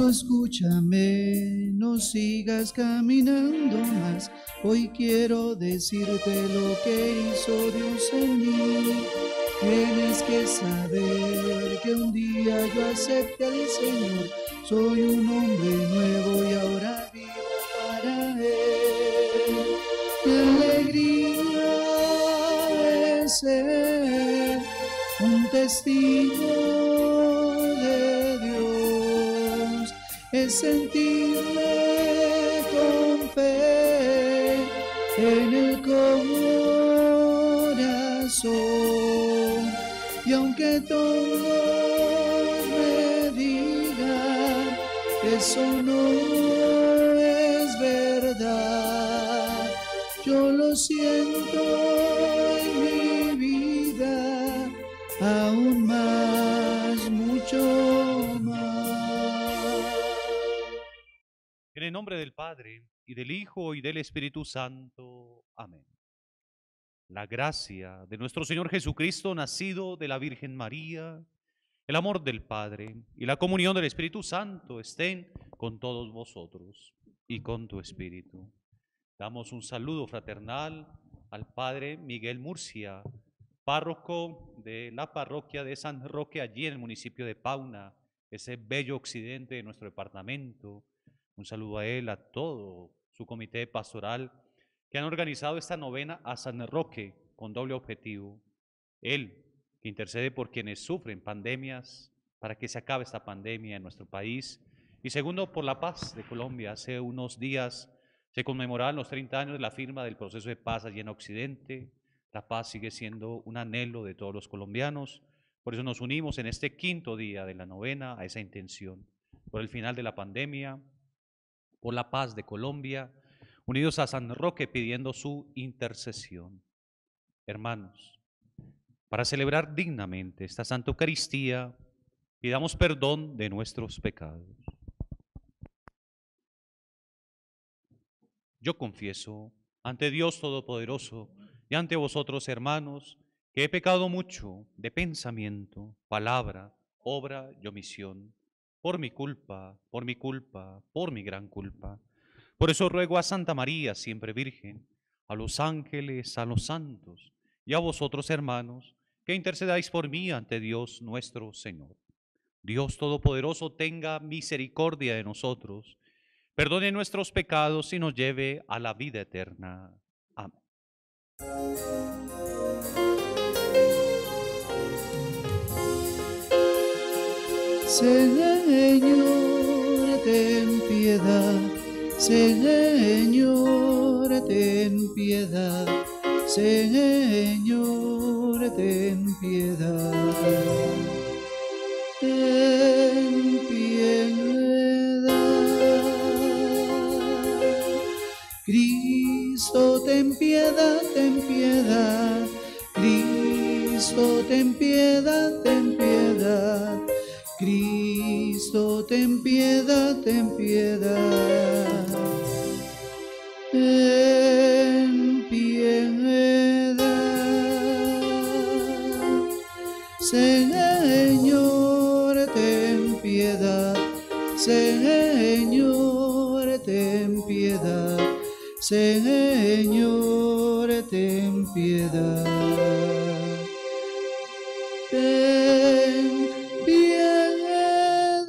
eso escúchame, no sigas caminando más. Hoy quiero decirte lo que hizo Dios en mí. Tienes que saber que un día yo acepté al Señor. Soy un hombre nuevo y ahora vivo para Él. Mi alegría es ser un testigo de Dios, es sentirme con fe en el corazón. Y aunque todos me digan que eso no es verdad, yo lo siento en mi vida aún más, mucho más. En el nombre del Padre, y del Hijo, y del Espíritu Santo. Amén. La gracia de nuestro Señor Jesucristo, nacido de la Virgen María, el amor del Padre y la comunión del Espíritu Santo estén con todos vosotros y con tu Espíritu. Damos un saludo fraternal al Padre Miguel Murcia, párroco de la parroquia de San Roque, allí en el municipio de Pauna, ese bello occidente de nuestro departamento. Un saludo a él, a todo su comité pastoral que han organizado esta novena a San Roque con doble objetivo. Él, que intercede por quienes sufren pandemias, para que se acabe esta pandemia en nuestro país. Y segundo, por la paz de Colombia. Hace unos días se conmemoraban los 30 años de la firma del proceso de paz allí en Occidente. La paz sigue siendo un anhelo de todos los colombianos. Por eso nos unimos en este quinto día de la novena a esa intención. Por el final de la pandemia, por la paz de Colombia, unidos a San Roque pidiendo su intercesión. Hermanos, para celebrar dignamente esta Santa Eucaristía, pidamos perdón de nuestros pecados. Yo confieso ante Dios Todopoderoso y ante vosotros, hermanos, que he pecado mucho de pensamiento, palabra, obra y omisión, por mi culpa, por mi culpa, por mi gran culpa. Por eso ruego a Santa María, siempre Virgen, a los ángeles, a los santos y a vosotros, hermanos, que intercedáis por mí ante Dios nuestro Señor. Dios Todopoderoso tenga misericordia de nosotros, perdone nuestros pecados y nos lleve a la vida eterna. Amén. Señor, ten piedad. Señor, ten piedad. Señor, ten piedad. Ten piedad. Cristo, ten piedad, ten piedad. Cristo, ten piedad, ten piedad. Cristo, ten piedad, ten piedad. Ten piedad. Señor, ten piedad. Señor, ten piedad. Señor, ten piedad. Ten piedad.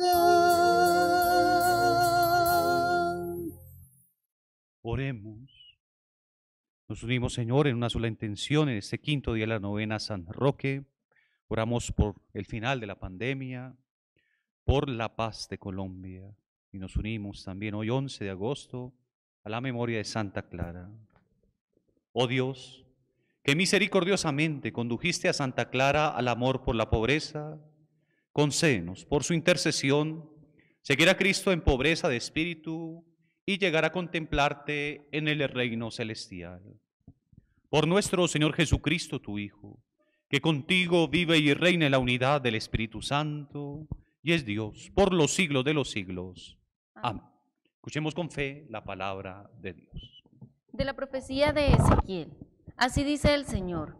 Oremos. Nos unimos, Señor, en una sola intención en este quinto día de la novena a San Roque. Oramos por el final de la pandemia, por la paz de Colombia. Y nos unimos también hoy, 11 de agosto, a la memoria de Santa Clara. Oh Dios, que misericordiosamente condujiste a Santa Clara al amor por la pobreza, concédenos por su intercesión seguir a Cristo en pobreza de espíritu y llegar a contemplarte en el reino celestial. Por nuestro Señor Jesucristo, tu Hijo, que contigo vive y reina en la unidad del Espíritu Santo, y es Dios por los siglos de los siglos. Amén. Escuchemos con fe la palabra de Dios. De la profecía de Ezequiel. Así dice el Señor: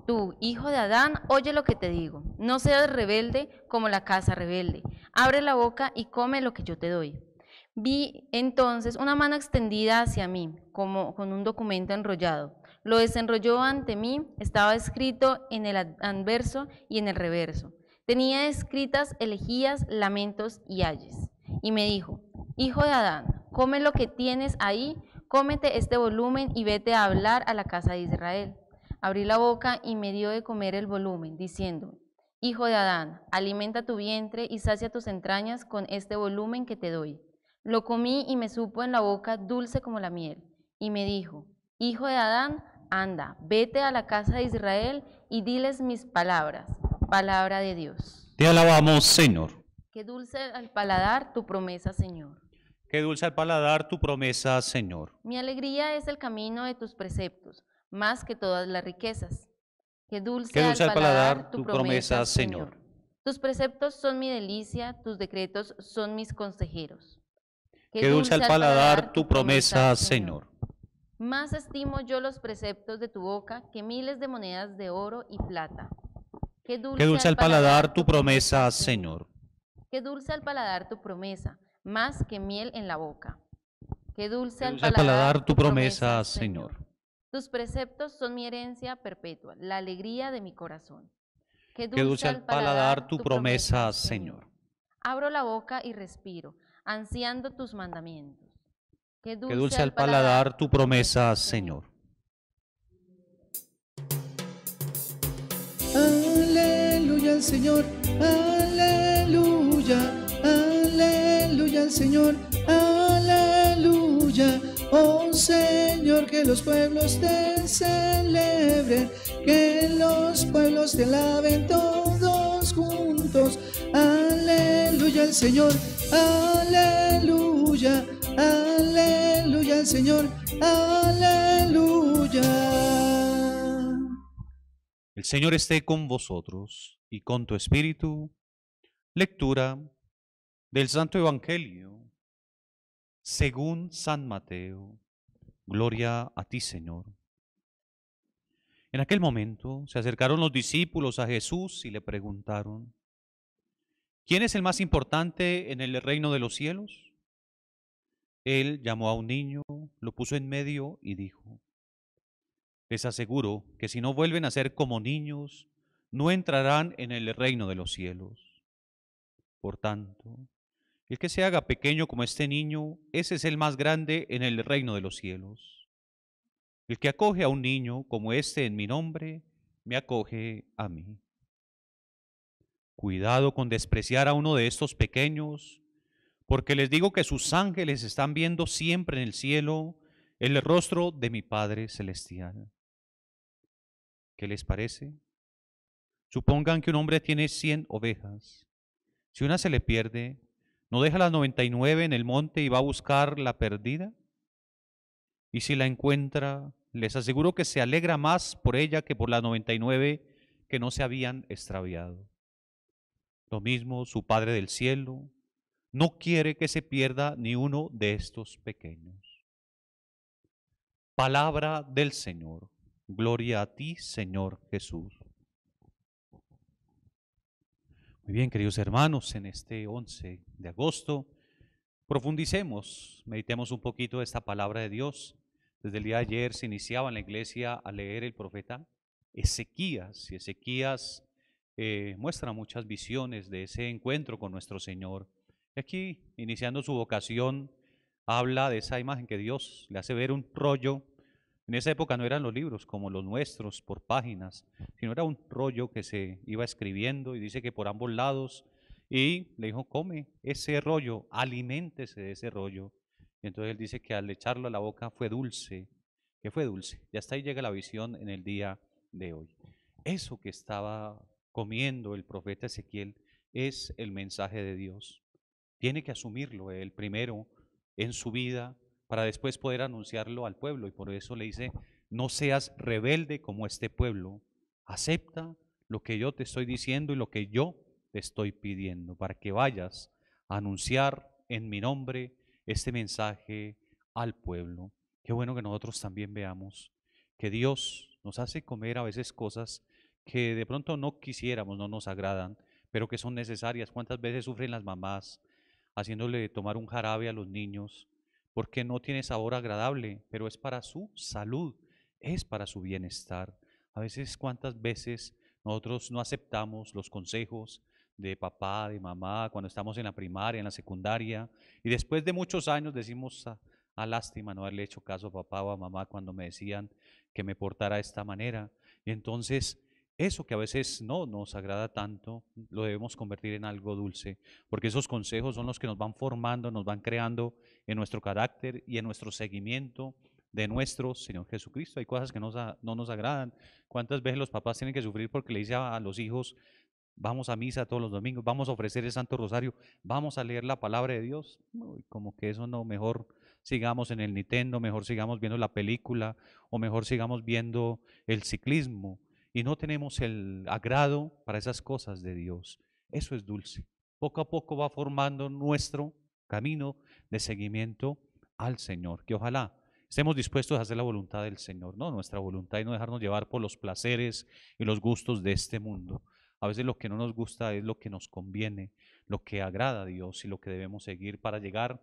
Tú, hijo de Adán, oye lo que te digo. No seas rebelde como la casa rebelde. Abre la boca y come lo que yo te doy. Vi entonces una mano extendida hacia mí, como con un documento enrollado. Lo desenrolló ante mí, estaba escrito en el anverso y en el reverso. Tenía escritas elegías, lamentos y ayes. Y me dijo, hijo de Adán, come lo que tienes ahí, cómete este volumen y vete a hablar a la casa de Israel. Abrí la boca y me dio de comer el volumen, diciendo, hijo de Adán, alimenta tu vientre y sacia tus entrañas con este volumen que te doy. Lo comí y me supo en la boca dulce como la miel. Y me dijo, hijo de Adán, anda, vete a la casa de Israel y diles mis palabras, palabra de Dios. Te alabamos, Señor. Qué dulce al paladar tu promesa, Señor. Qué dulce al paladar tu promesa, Señor. Mi alegría es el camino de tus preceptos, más que todas las riquezas. Qué dulce al paladar tu promesa, Señor. Tus preceptos son mi delicia, tus decretos son mis consejeros. Qué dulce al paladar tu promesa, Señor. Más estimo yo los preceptos de tu boca que miles de monedas de oro y plata. Qué dulce al paladar tu promesa, Señor. Qué dulce al paladar tu promesa, más que miel en la boca. Qué dulce al paladar tu promesa, Señor. Tus preceptos son mi herencia perpetua, la alegría de mi corazón. Qué dulce al paladar tu promesa, Señor. Abro la boca y respiro, ansiando tus mandamientos. Qué dulce al paladar tu promesa, Señor. Aleluya al Señor, aleluya, aleluya al Señor, aleluya. Oh Señor, que los pueblos te celebren, que los pueblos te alaben todos juntos. Aleluya al Señor, aleluya, aleluya al Señor, aleluya. El Señor esté con vosotros y con tu espíritu. Lectura del Santo Evangelio según San Mateo. Gloria a ti, Señor. En aquel momento se acercaron los discípulos a Jesús y le preguntaron, ¿quién es el más importante en el reino de los cielos? Él llamó a un niño, lo puso en medio y dijo, les aseguro que si no vuelven a ser como niños, no entrarán en el reino de los cielos. Por tanto, el que se haga pequeño como este niño, ese es el más grande en el reino de los cielos. El que acoge a un niño como este en mi nombre, me acoge a mí. Cuidado con despreciar a uno de estos pequeños, porque les digo que sus ángeles están viendo siempre en el cielo el rostro de mi Padre Celestial. ¿Qué les parece? Supongan que un hombre tiene 100 ovejas. Si una se le pierde, ¿no deja las 99 en el monte y va a buscar la perdida? Y si la encuentra, les aseguro que se alegra más por ella que por las 99 que no se habían extraviado. Lo mismo su Padre del cielo no quiere que se pierda ni uno de estos pequeños. Palabra del Señor. Gloria a ti, Señor Jesús. Muy bien, queridos hermanos, en este 11 de agosto profundicemos, meditemos un poquito de esta palabra de Dios. Desde el día de ayer se iniciaba en la iglesia a leer el profeta Ezequías, y Ezequías muestra muchas visiones de ese encuentro con nuestro Señor. Y aquí, iniciando su vocación, habla de esa imagen que Dios le hace ver un rollo. En esa época no eran los libros como los nuestros por páginas, sino era un rollo que se iba escribiendo y dice que por ambos lados, y le dijo, come ese rollo, aliméntese de ese rollo. Y entonces él dice que al echarlo a la boca fue dulce, que fue dulce. Y hasta ahí llega la visión en el día de hoy. Eso que estaba comiendo el profeta Ezequiel es el mensaje de Dios. Tiene que asumirlo él primero en su vida para después poder anunciarlo al pueblo. Y por eso le dice, no seas rebelde como este pueblo. Acepta lo que yo te estoy diciendo y lo que yo te estoy pidiendo para que vayas a anunciar en mi nombre este mensaje al pueblo. Qué bueno que nosotros también veamos que Dios nos hace comer a veces cosas que de pronto no quisiéramos, no nos agradan, pero que son necesarias. ¿Cuántas veces sufren las mamás haciéndole tomar un jarabe a los niños porque no tiene sabor agradable, pero es para su salud, es para su bienestar? A veces, ¿cuántas veces nosotros no aceptamos los consejos de papá, de mamá, cuando estamos en la primaria, en la secundaria, y después de muchos años decimos, lástima no haberle hecho caso a papá o a mamá cuando me decían que me portara de esta manera? Y entonces, eso que a veces no nos agrada tanto, lo debemos convertir en algo dulce, porque esos consejos son los que nos van formando, nos van creando en nuestro carácter y en nuestro seguimiento de nuestro Señor Jesucristo. Hay cosas que no nos agradan. ¿Cuántas veces los papás tienen que sufrir porque le dicen a los hijos, vamos a misa todos los domingos, vamos a ofrecer el Santo Rosario, vamos a leer la palabra de Dios? Uy, como que eso no, mejor sigamos en el Nintendo, mejor sigamos viendo la película o mejor sigamos viendo el ciclismo, y no tenemos el agrado para esas cosas de Dios. Eso es dulce. Poco a poco va formando nuestro camino de seguimiento al Señor, que ojalá estemos dispuestos a hacer la voluntad del Señor, no nuestra voluntad, y no dejarnos llevar por los placeres y los gustos de este mundo. A veces lo que no nos gusta es lo que nos conviene, lo que agrada a Dios y lo que debemos seguir para llegar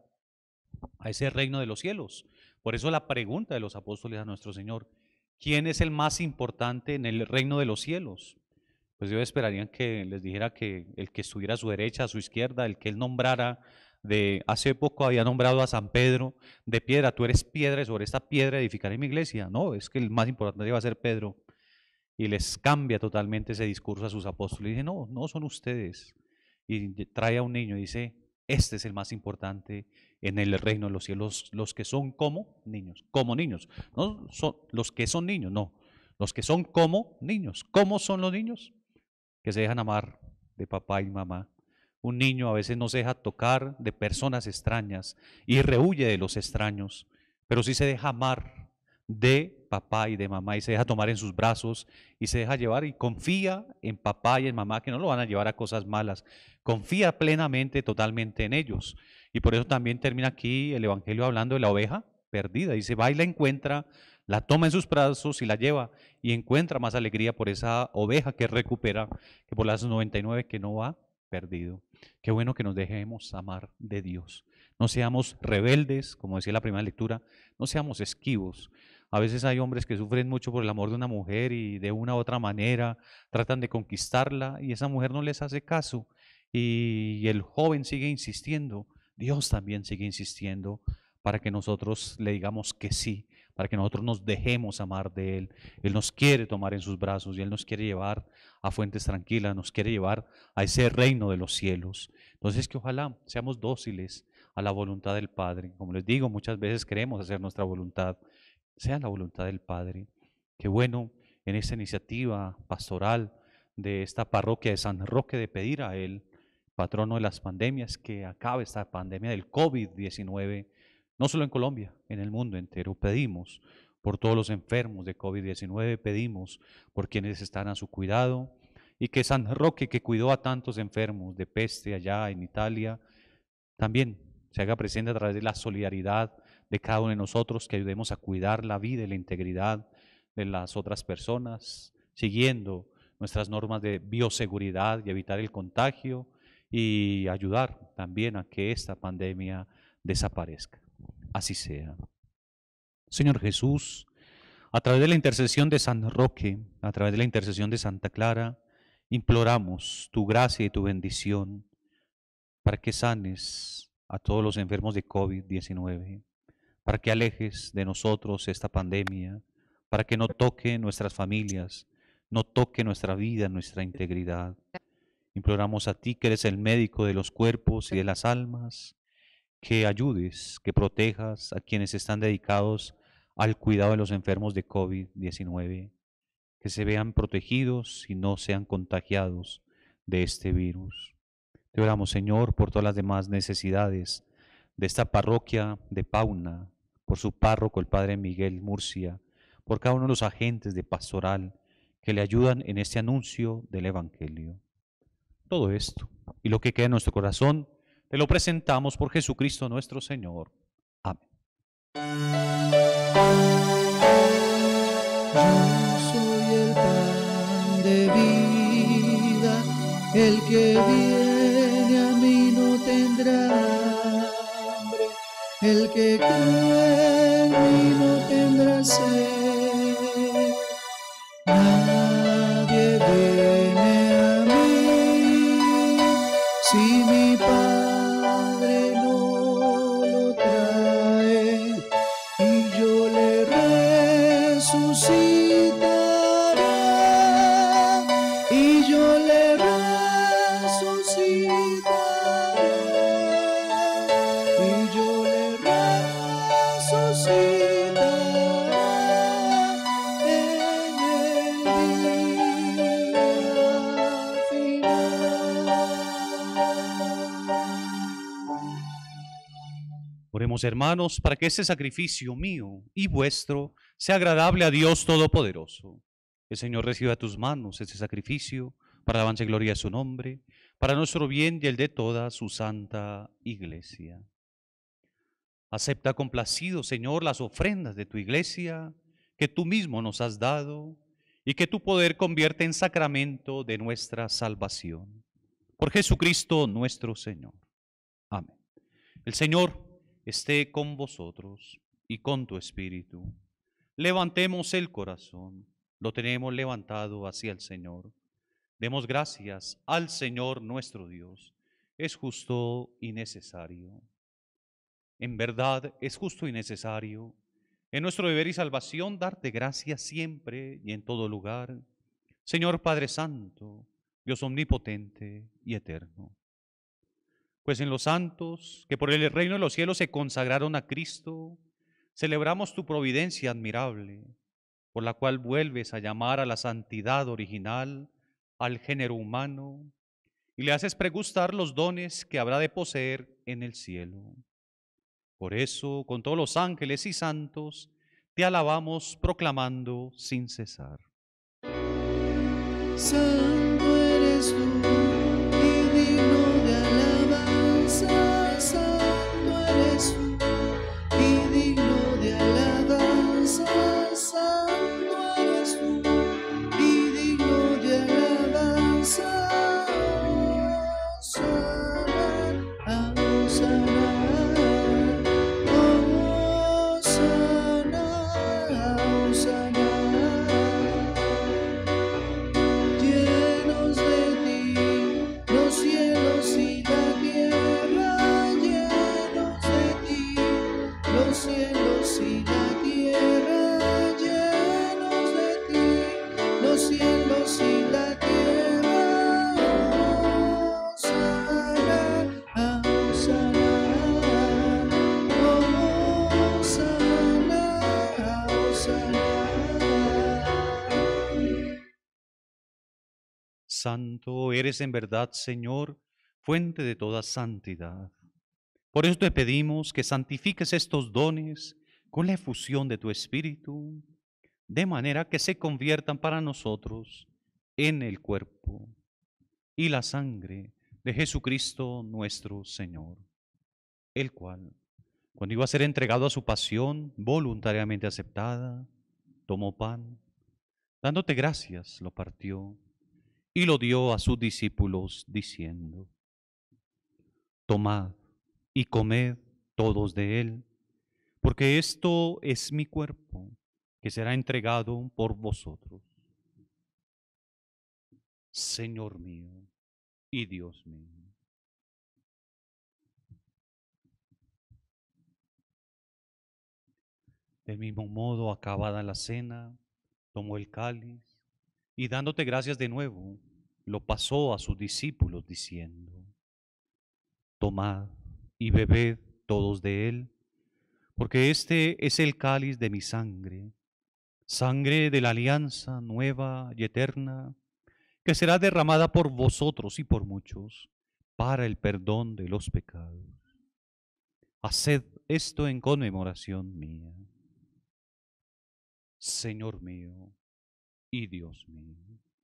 a ese reino de los cielos. Por eso la pregunta de los apóstoles a nuestro Señor: ¿quién es el más importante en el reino de los cielos? Pues ellos esperarían que les dijera que el que estuviera a su derecha, a su izquierda, el que él nombrara. Hace poco había nombrado a San Pedro de piedra, tú eres piedra y sobre esta piedra edificaré mi iglesia. No, es que el más importante va a ser Pedro. Y les cambia totalmente ese discurso a sus apóstoles. Y dice, no, no son ustedes. Y trae a un niño y dice, este es el más importante en el reino de los cielos, los que son como niños, no son los que son niños, no, los que son como niños. ¿Cómo son los niños? Que se dejan amar de papá y mamá. Un niño a veces no se deja tocar de personas extrañas y rehuye de los extraños, pero sí se deja amar de papá y de mamá y se deja tomar en sus brazos y se deja llevar y confía en papá y en mamá que no lo van a llevar a cosas malas. Confía plenamente, totalmente en ellos. Y por eso también termina aquí el Evangelio hablando de la oveja perdida. Dice, va y la encuentra, la toma en sus brazos y la lleva y encuentra más alegría por esa oveja que recupera que por las 99 que no va perdido. Qué bueno que nos dejemos amar de Dios. No seamos rebeldes, como decía la primera lectura, no seamos esquivos. A veces hay hombres que sufren mucho por el amor de una mujer y de una u otra manera tratan de conquistarla y esa mujer no les hace caso y el joven sigue insistiendo. Dios también sigue insistiendo para que nosotros le digamos que sí, para que nosotros nos dejemos amar de Él. Él nos quiere tomar en sus brazos y Él nos quiere llevar a fuentes tranquilas, nos quiere llevar a ese reino de los cielos. Entonces que ojalá seamos dóciles a la voluntad del Padre. Como les digo, muchas veces queremos hacer nuestra voluntad, sea la voluntad del Padre. Qué bueno en esta iniciativa pastoral de esta parroquia de San Roque de pedir a Él, patrono de las pandemias, que acabe esta pandemia del COVID-19, no solo en Colombia, en el mundo entero. Pedimos por todos los enfermos de COVID-19, pedimos por quienes están a su cuidado y que San Roque, que cuidó a tantos enfermos de peste allá en Italia, también se haga presente a través de la solidaridad de cada uno de nosotros, que ayudemos a cuidar la vida y la integridad de las otras personas, siguiendo nuestras normas de bioseguridad y evitar el contagio y ayudar también a que esta pandemia desaparezca. Así sea. Señor Jesús, a través de la intercesión de San Roque, a través de la intercesión de Santa Clara, imploramos tu gracia y tu bendición para que sanes a todos los enfermos de COVID-19, para que alejes de nosotros esta pandemia, para que no toque nuestras familias, no toque nuestra vida, nuestra integridad. Imploramos a ti, que eres el médico de los cuerpos y de las almas, que ayudes, que protejas a quienes están dedicados al cuidado de los enfermos de COVID-19, que se vean protegidos y no sean contagiados de este virus. Te oramos, Señor, por todas las demás necesidades de esta parroquia de Pauna, por su párroco, el Padre Miguel Murcia, por cada uno de los agentes de pastoral que le ayudan en este anuncio del Evangelio. Todo esto y lo que queda en nuestro corazón, te lo presentamos por Jesucristo nuestro Señor. Amén. Yo soy el pan de vida, el que viene a mí no tendrá hambre, el que cree en mí no tendrá sed. Nadie viene a mí si mi Padre no lo trae, y yo le resucitaré, y yo le resucitaré, y yo le resucitaré. Oremos, hermanos, para que este sacrificio mío y vuestro sea agradable a Dios Todopoderoso. El Señor reciba de tus manos este sacrificio para la alabanza y gloria de su nombre, para nuestro bien y el de toda su santa iglesia. Acepta complacido, Señor, las ofrendas de tu iglesia que tú mismo nos has dado y que tu poder convierte en sacramento de nuestra salvación. Por Jesucristo nuestro Señor. Amén. El Señor esté con vosotros y con tu espíritu. Levantemos el corazón, lo tenemos levantado hacia el Señor. Demos gracias al Señor nuestro Dios. Es justo y necesario. En verdad es justo y necesario, en nuestro deber y salvación, darte gracias siempre y en todo lugar, Señor Padre Santo, Dios omnipotente y eterno. Pues en los santos que por el reino de los cielos se consagraron a Cristo, celebramos tu providencia admirable, por la cual vuelves a llamar a la santidad original al género humano y le haces pregustar los dones que habrá de poseer en el cielo. Por eso, con todos los ángeles y santos, te alabamos proclamando sin cesar. Santo eres tú y digno de alabanza, santo eres tú y digno de alabanza, santo eres tú y digno de alabanza. Santo eres en verdad, Señor, fuente de toda santidad. Por eso te pedimos que santifiques estos dones con la efusión de tu Espíritu, de manera que se conviertan para nosotros en el cuerpo y la sangre de Jesucristo nuestro Señor, el cual, cuando iba a ser entregado a su pasión voluntariamente aceptada, tomó pan, dándote gracias, lo partió y lo dio a sus discípulos diciendo: tomad y comed todos de él, porque esto es mi cuerpo, que será entregado por vosotros. Señor mío y Dios mío. Del mismo modo, acabada la cena, tomó el cáliz y dándote gracias de nuevo, lo pasó a sus discípulos diciendo: tomad y bebed todos de él, porque este es el cáliz de mi sangre, sangre de la alianza nueva y eterna, que será derramada por vosotros y por muchos para el perdón de los pecados. Haced esto en conmemoración mía. Señor mío y Dios mío.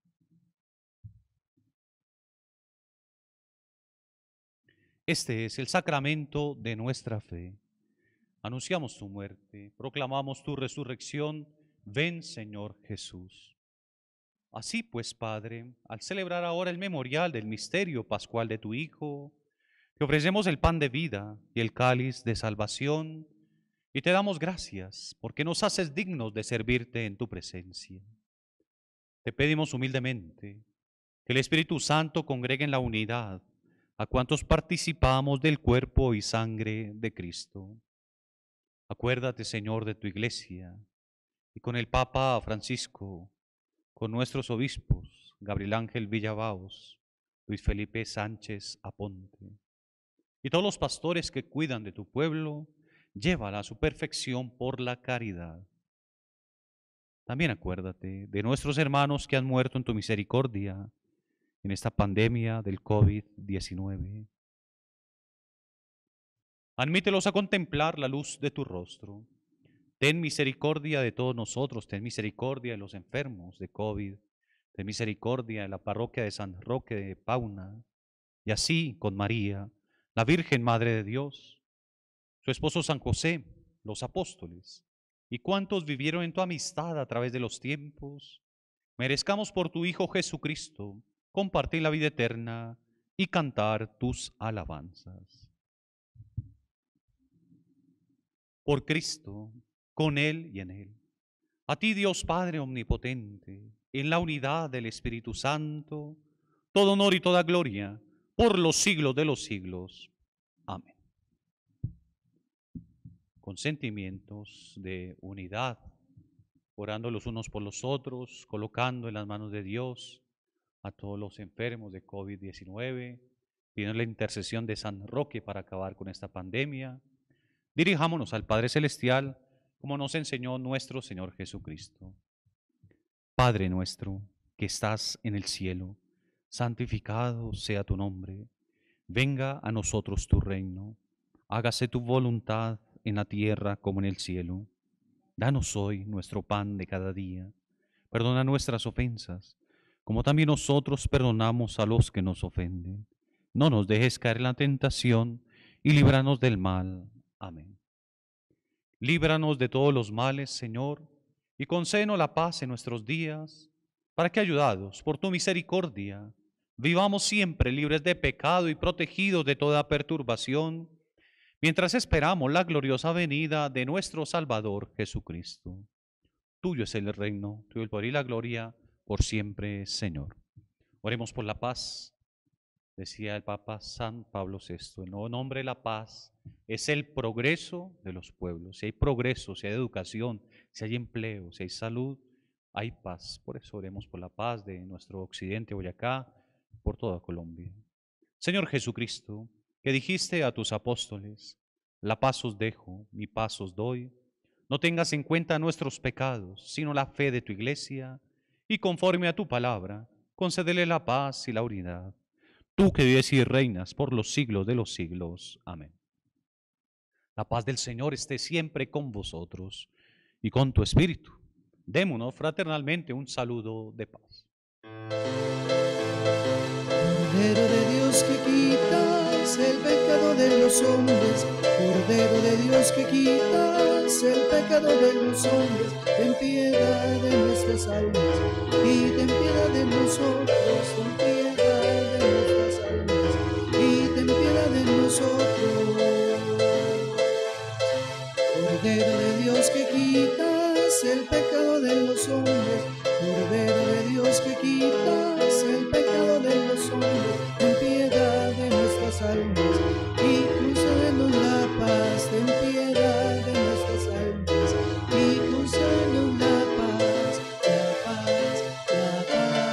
Este es el sacramento de nuestra fe. Anunciamos tu muerte, proclamamos tu resurrección. Ven, Señor Jesús. Así pues, Padre, al celebrar ahora el memorial del misterio pascual de tu Hijo, te ofrecemos el pan de vida y el cáliz de salvación, y te damos gracias porque nos haces dignos de servirte en tu presencia. Te pedimos humildemente que el Espíritu Santo congregue en la unidad a cuantos participamos del cuerpo y sangre de Cristo. Acuérdate, Señor, de tu iglesia y con el Papa Francisco, con nuestros obispos, Gabriel Ángel Villabaos, Luis Felipe Sánchez Aponte, y todos los pastores que cuidan de tu pueblo, llévala a su perfección por la caridad. También acuérdate de nuestros hermanos que han muerto en tu misericordia en esta pandemia del COVID-19. Admítelos a contemplar la luz de tu rostro. Ten misericordia de todos nosotros, ten misericordia de los enfermos de COVID, ten misericordia de la parroquia de San Roque de Pauna, y así con María, la Virgen Madre de Dios, su esposo San José, los apóstoles, y cuantos vivieron en tu amistad a través de los tiempos, merezcamos por tu Hijo Jesucristo compartir la vida eterna y cantar tus alabanzas. Por Cristo, con Él y en Él. A ti, Dios Padre omnipotente, en la unidad del Espíritu Santo, todo honor y toda gloria por los siglos de los siglos. Amén. Con sentimientos de unidad, orando los unos por los otros, colocando en las manos de Dios a todos los enfermos de COVID-19, pidiendo la intercesión de San Roque para acabar con esta pandemia. Dirijámonos al Padre Celestial, como nos enseñó nuestro Señor Jesucristo. Padre nuestro, que estás en el cielo, santificado sea tu nombre. Venga a nosotros tu reino. Hágase tu voluntad en la tierra como en el cielo. Danos hoy nuestro pan de cada día. Perdona nuestras ofensas, como también nosotros perdonamos a los que nos ofenden. No nos dejes caer en la tentación y líbranos del mal. Amén. Líbranos de todos los males, Señor, y concédenos la paz en nuestros días, para que, ayudados por tu misericordia, vivamos siempre libres de pecado y protegidos de toda perturbación, mientras esperamos la gloriosa venida de nuestro Salvador Jesucristo. Tuyo es el reino, tuyo el poder y la gloria, por siempre, Señor. Oremos por la paz. Decía el Papa San Pablo VI, el nuevo nombre de la paz es el progreso de los pueblos. Si hay progreso, si hay educación, si hay empleo, si hay salud, hay paz. Por eso oremos por la paz de nuestro occidente, Boyacá, por toda Colombia. Señor Jesucristo, que dijiste a tus apóstoles, la paz os dejo, mi paz os doy, no tengas en cuenta nuestros pecados, sino la fe de tu iglesia, y conforme a tu palabra, concédele la paz y la unidad. Tú que vives y reinas por los siglos de los siglos. Amén. La paz del Señor esté siempre con vosotros y con tu espíritu. Démonos fraternalmente un saludo de paz. Cordero de Dios que quitas el pecado de los hombres, Cordero de Dios que quitas el pecado de los hombres, ten piedad de nuestras almas y ten piedad de nosotros, ten piedad de nuestras almas y ten piedad de nosotros. Cordero de Dios que quitas el pecado de los hombres, Cordero de Dios que quitas el pecado de los hombres, ten piedad de nuestras almas y concédenos la paz, ten piedad de nuestras almas y concédenos la paz, la paz, la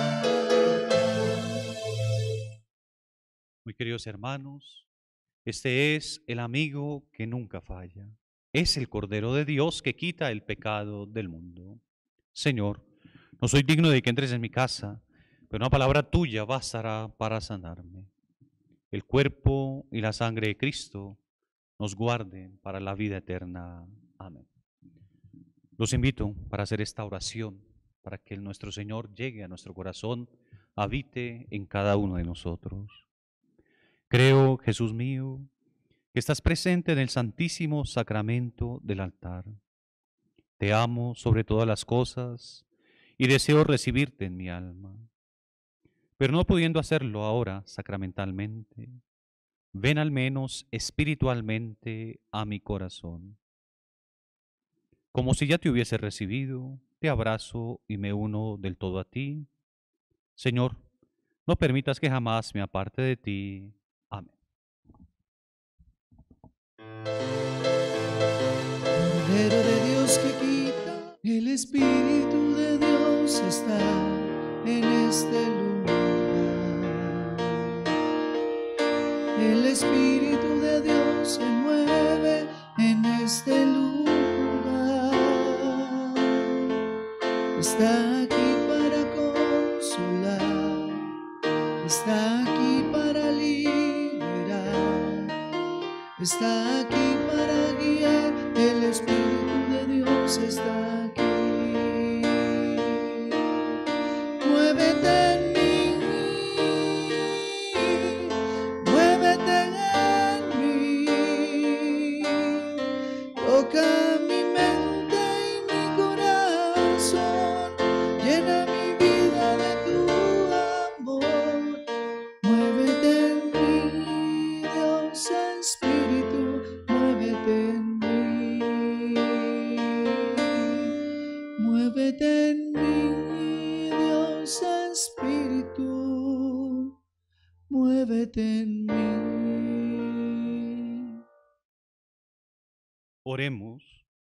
paz. Muy queridos hermanos, este es el amigo que nunca falla. Es el Cordero de Dios que quita el pecado del mundo. Señor, no soy digno de que entres en mi casa, pero una palabra tuya bastará para sanarme. El cuerpo y la sangre de Cristo nos guarden para la vida eterna. Amén. Los invito para hacer esta oración, para que nuestro Señor llegue a nuestro corazón, habite en cada uno de nosotros. Creo, Jesús mío, que estás presente en el santísimo sacramento del altar. Te amo sobre todas las cosas y deseo recibirte en mi alma. Pero no pudiendo hacerlo ahora sacramentalmente, ven al menos espiritualmente a mi corazón. Como si ya te hubiese recibido, te abrazo y me uno del todo a ti. Señor, no permitas que jamás me aparte de ti. Amén. Cordero de Dios que quita, el Espíritu de Dios está en este lugar. El Espíritu de Dios se mueve en este lugar. Está aquí para consolar, está aquí para liberar, está aquí para guiar. El Espíritu de Dios está aquí. Muévete en mí, muévete en mí, toca mi mente y mi corazón, llena mi vida de tu amor. Muévete en mí, Dios Espíritu, muévete en mí. Muévete en mí, Dios Espíritu, muévete en mí. Oremos.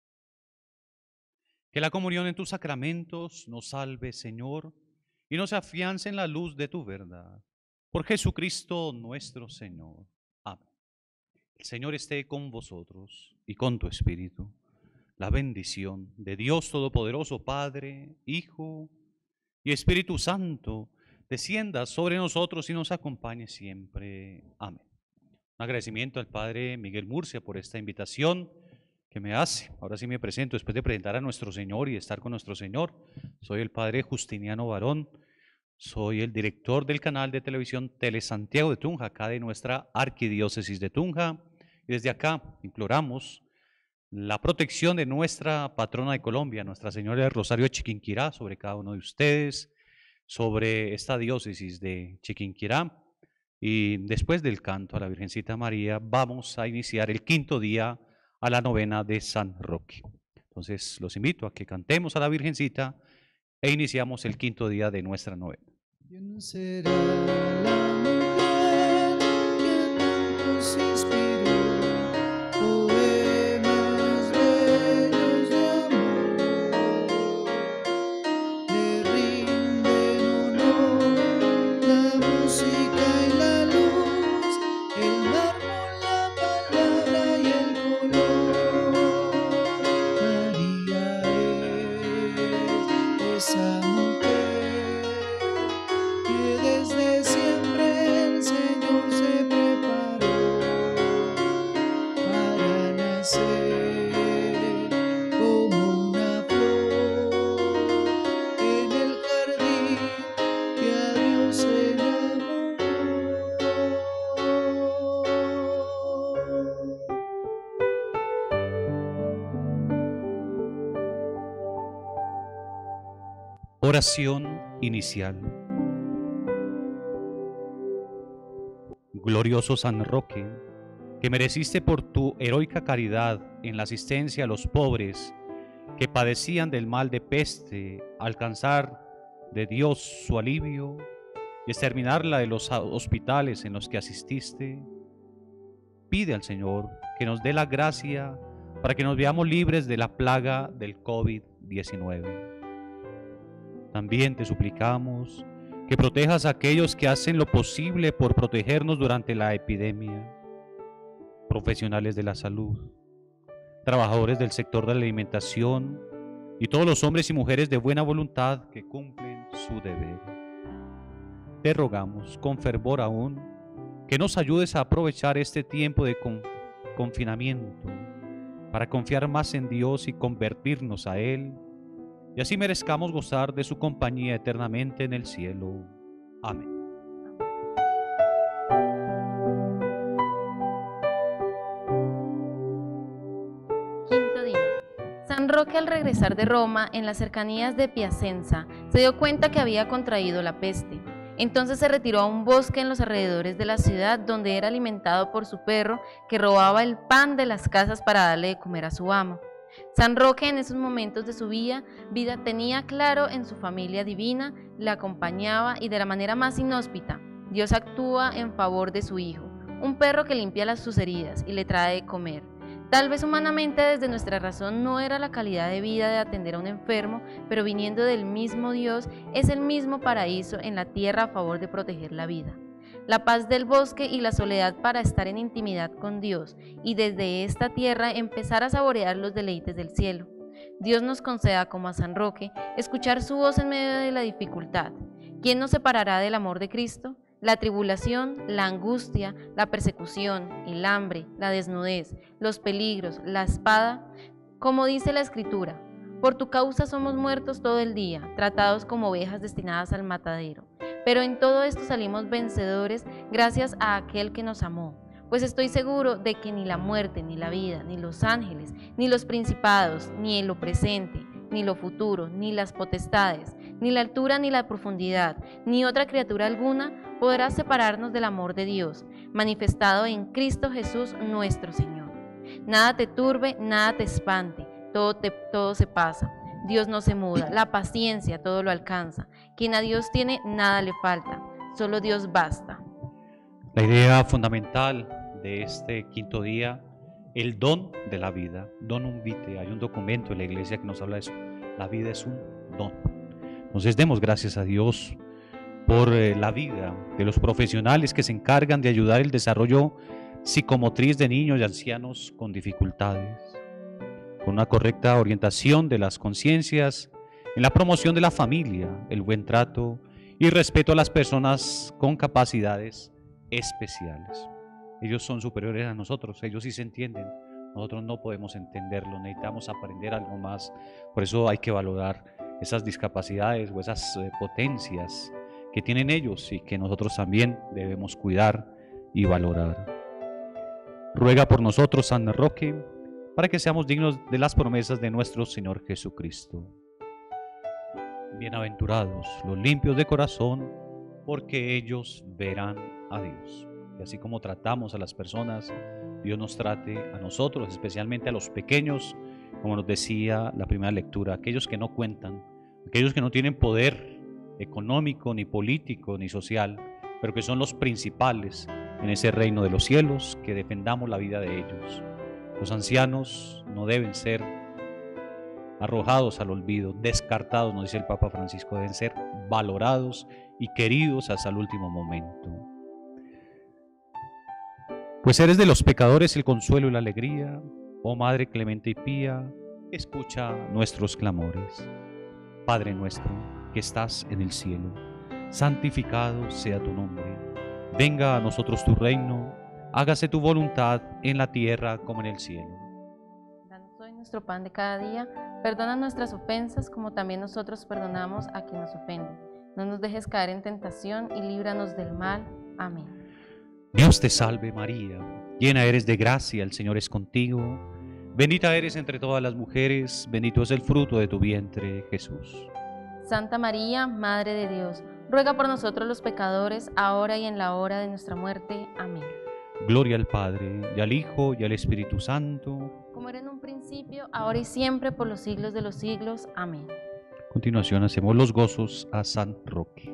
Que la comunión en tus sacramentos nos salve, Señor, y nos afiance en la luz de tu verdad. Por Jesucristo nuestro Señor. Amén. El Señor esté con vosotros y con tu espíritu. La bendición de Dios Todopoderoso, Padre, Hijo y Espíritu Santo, descienda sobre nosotros y nos acompañe siempre. Amén. Un agradecimiento al Padre Miguel Murcia por esta invitación que me hace. Ahora sí me presento, después de presentar a nuestro Señor y estar con nuestro Señor. Soy el Padre Justiniano Barón, soy el director del canal de televisión Telesantiago de Tunja, acá de nuestra arquidiócesis de Tunja. Y desde acá imploramos la protección de nuestra patrona de Colombia, Nuestra Señora del Rosario de Chiquinquirá, sobre cada uno de ustedes, sobre esta diócesis de Chiquinquirá. Y después del canto a la Virgencita María, vamos a iniciar el quinto día a la novena de San Roque. Entonces los invito a que cantemos a la Virgencita e iniciamos el quinto día de nuestra novena. ¿Quién será la mujer que tantos inspiró? Poemas bellos de amor, le rinden honor la música y la luz, el mármol, la palabra y el color. María es esa mujer que desde siempre el Señor se preparó para nacer como una flor en el jardín que a Dios enamoró. Oración inicial. Glorioso San Roque, que mereciste por tu heroica caridad en la asistencia a los pobres que padecían del mal de peste, alcanzar de Dios su alivio y exterminar la de los hospitales en los que asististe, pide al Señor que nos dé la gracia para que nos veamos libres de la plaga del COVID-19. También te suplicamos que protejas a aquellos que hacen lo posible por protegernos durante la epidemia, profesionales de la salud, trabajadores del sector de la alimentación y todos los hombres y mujeres de buena voluntad que cumplen su deber. Te rogamos con fervor aún que nos ayudes a aprovechar este tiempo de confinamiento para confiar más en Dios y convertirnos a Él, y así merezcamos gozar de su compañía eternamente en el cielo. Amén. Quinto día. San Roque, al regresar de Roma, en las cercanías de Piacenza, Se dio cuenta que había contraído la peste. Entonces se retiró a un bosque en los alrededores de la ciudad, donde era alimentado por su perro, que robaba el pan de las casas para darle de comer a su amo. San Roque en esos momentos de su vida tenía claro en su familia divina, le acompañaba y de la manera más inhóspita, Dios actúa en favor de su hijo, un perro que limpia sus heridas y le trae de comer. Tal vez humanamente desde nuestra razón no era la calidad de vida de atender a un enfermo, pero viniendo del mismo Dios es el mismo paraíso en la tierra a favor de proteger la vida. La paz del bosque y la soledad para estar en intimidad con Dios y desde esta tierra empezar a saborear los deleites del cielo. Dios nos conceda, como a San Roque, escuchar su voz en medio de la dificultad. ¿Quién nos separará del amor de Cristo? La tribulación, la angustia, la persecución, el hambre, la desnudez, los peligros, la espada. Como dice la Escritura, por tu causa somos muertos todo el día, tratados como ovejas destinadas al matadero. Pero en todo esto salimos vencedores gracias a aquel que nos amó. Pues estoy seguro de que ni la muerte, ni la vida, ni los ángeles, ni los principados, ni en lo presente, ni lo futuro, ni las potestades, ni la altura ni la profundidad, ni otra criatura alguna podrá separarnos del amor de Dios, manifestado en Cristo Jesús nuestro Señor. Nada te turbe, nada te espante, todo se pasa. Dios no se muda, la paciencia todo lo alcanza. Quien a Dios tiene, nada le falta, solo Dios basta. La idea fundamental de este quinto día, el don de la vida, donum vitae. Hay un documento en la iglesia que nos habla de eso. La vida es un don. Entonces demos gracias a Dios por la vida de los profesionales que se encargan de ayudar el desarrollo psicomotriz de niños y ancianos con dificultades, con una correcta orientación de las conciencias, en la promoción de la familia, el buen trato y respeto a las personas con capacidades especiales. Ellos son superiores a nosotros, ellos sí se entienden, nosotros no podemos entenderlo, necesitamos aprender algo más. Por eso hay que valorar esas discapacidades o esas potencias que tienen ellos y que nosotros también debemos cuidar y valorar. Ruega por nosotros, San Roque, para que seamos dignos de las promesas de nuestro Señor Jesucristo. Bienaventurados los limpios de corazón, porque ellos verán a Dios. Y así como tratamos a las personas, Dios nos trate a nosotros, especialmente a los pequeños, como nos decía la primera lectura, aquellos que no cuentan, aquellos que no tienen poder económico, ni político, ni social, pero que son los principales en ese reino de los cielos, que defendamos la vida de ellos. Los ancianos no deben ser arrojados al olvido, descartados, nos dice el Papa Francisco, deben ser valorados y queridos hasta el último momento. Pues eres de los pecadores el consuelo y la alegría, oh Madre clemente y pía, escucha nuestros clamores. Padre nuestro, que estás en el cielo, santificado sea tu nombre. Venga a nosotros tu reino, hágase tu voluntad en la tierra como en el cielo. Danos hoy nuestro pan de cada día, perdona nuestras ofensas como también nosotros perdonamos a quien nos ofende. No nos dejes caer en tentación y líbranos del mal. Amén. Dios te salve María, llena eres de gracia, el Señor es contigo. Bendita eres entre todas las mujeres, bendito es el fruto de tu vientre, Jesús. Santa María, Madre de Dios, ruega por nosotros los pecadores, ahora y en la hora de nuestra muerte. Amén. Gloria al Padre, y al Hijo, y al Espíritu Santo. Como era en un principio, ahora y siempre, por los siglos de los siglos. Amén. A continuación hacemos los gozos a San Roque.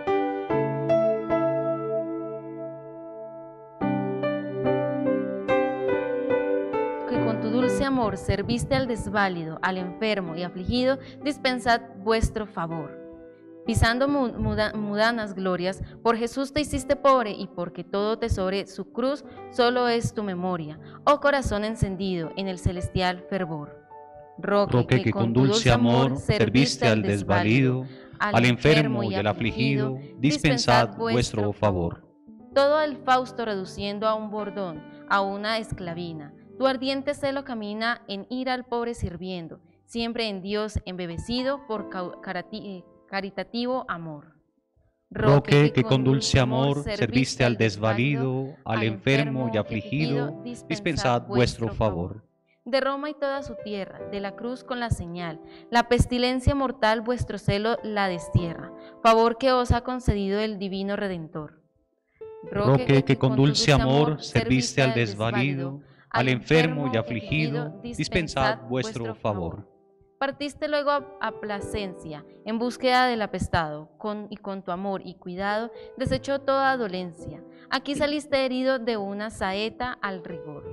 Que con tu dulce amor serviste al desválido, al enfermo y afligido, dispensad vuestro favor. Pisando mudanas glorias, por Jesús te hiciste pobre y porque todo tesore su cruz, solo es tu memoria, oh corazón encendido en el celestial fervor. Roque que con dulce amor serviste al desvalido, al enfermo y al afligido, dispensad vuestro favor. Todo el Fausto reduciendo a un bordón, a una esclavina, tu ardiente celo camina en ira al pobre sirviendo, siempre en Dios embebecido por caritativo amor. Roque que con dulce amor serviste al desvalido, al enfermo y afligido, dispensad vuestro favor. de Roma y toda su tierra, de la cruz con la señal, la pestilencia mortal vuestro celo la destierra, favor que os ha concedido el divino Redentor. Roque que con dulce amor serviste al desvalido, al enfermo y afligido, dispensad vuestro favor. Partiste luego a Plasencia, en búsqueda del apestado, y con tu amor y cuidado desechó toda dolencia. Aquí saliste herido de una saeta al rigor.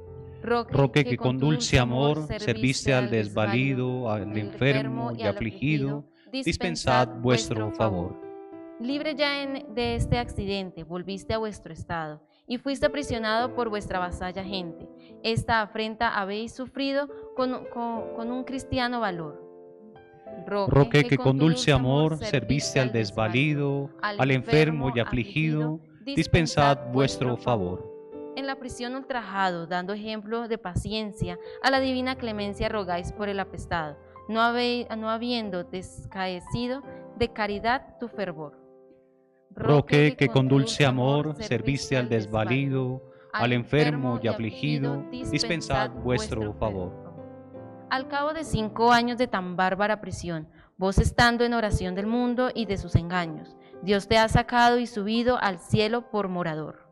Roque que con dulce amor serviste al desvalido, al enfermo y afligido, dispensad vuestro favor. Libre ya de este accidente, volviste a vuestro estado, y fuiste aprisionado por vuestra vasalla gente. Esta afrenta habéis sufrido con un cristiano valor. Roque que con dulce amor serviste al desvalido, al enfermo y afligido, dispensad vuestro favor. En la prisión ultrajado, dando ejemplo de paciencia, a la divina clemencia rogáis por el apestado, no habiendo descaecido de caridad tu fervor. Roque que con dulce amor serviste al desvalido, al enfermo y afligido, dispensad vuestro favor. Al cabo de 5 años de tan bárbara prisión, vos estando en oración del mundo y de sus engaños, Dios te ha sacado y subido al cielo por morador.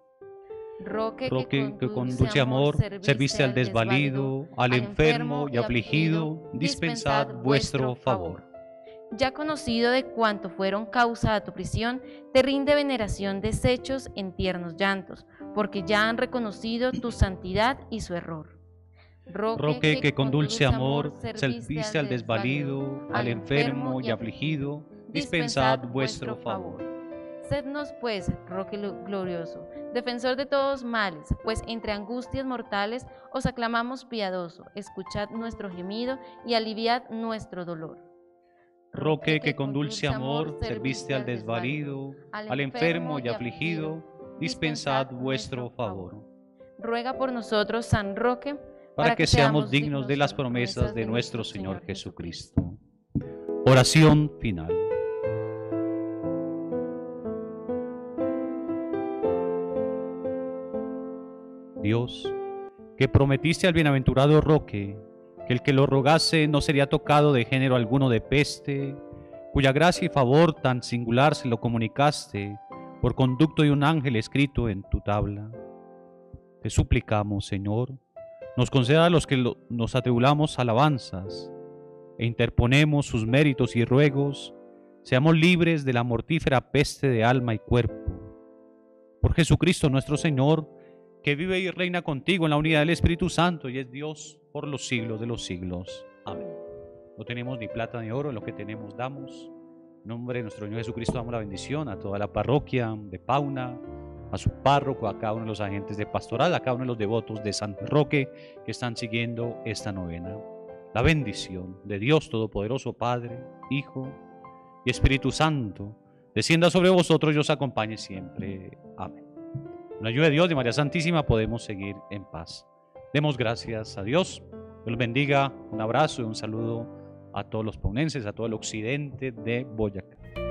Roque que con dulce amor serviste al desvalido, al enfermo y afligido, dispensad vuestro favor. Ya conocido de cuanto fueron causa a tu prisión, te rinde veneración deshechos en tiernos llantos, porque ya han reconocido tu santidad y su error. Roque que con dulce amor serviste al desvalido, al enfermo y afligido, dispensad vuestro favor. Sednos pues, Roque glorioso, defensor de todos males, pues entre angustias mortales os aclamamos piadoso, escuchad nuestro gemido y aliviad nuestro dolor. Roque que con dulce amor serviste al desvalido, al enfermo y afligido, dispensad vuestro favor. Ruega por nosotros, San Roque, para que seamos dignos de las promesas de nuestro Señor Jesucristo. Oración final. Dios, que prometiste al bienaventurado Roque que el que lo rogase no sería tocado de género alguno de peste, cuya gracia y favor tan singular se lo comunicaste por conducto de un ángel escrito en tu tabla. Te suplicamos, Señor, nos conceda a los que nos atribulamos alabanzas e interponemos sus méritos y ruegos, seamos libres de la mortífera peste de alma y cuerpo. Por Jesucristo nuestro Señor, que vive y reina contigo en la unidad del Espíritu Santo y es Dios por los siglos de los siglos. Amén. No tenemos ni plata ni oro, lo que tenemos damos. En nombre de nuestro Señor Jesucristo damos la bendición a toda la parroquia de Pauna, a su párroco, a cada uno de los agentes de pastoral, a cada uno de los devotos de San Roque que están siguiendo esta novena. La bendición de Dios Todopoderoso, Padre, Hijo y Espíritu Santo, descienda sobre vosotros y os acompañe siempre. Amén. Con la ayuda de Dios, de María Santísima, podemos seguir en paz. Demos gracias a Dios. Dios los bendiga. Un abrazo y un saludo a todos los paunenses, a todo el occidente de Boyacá.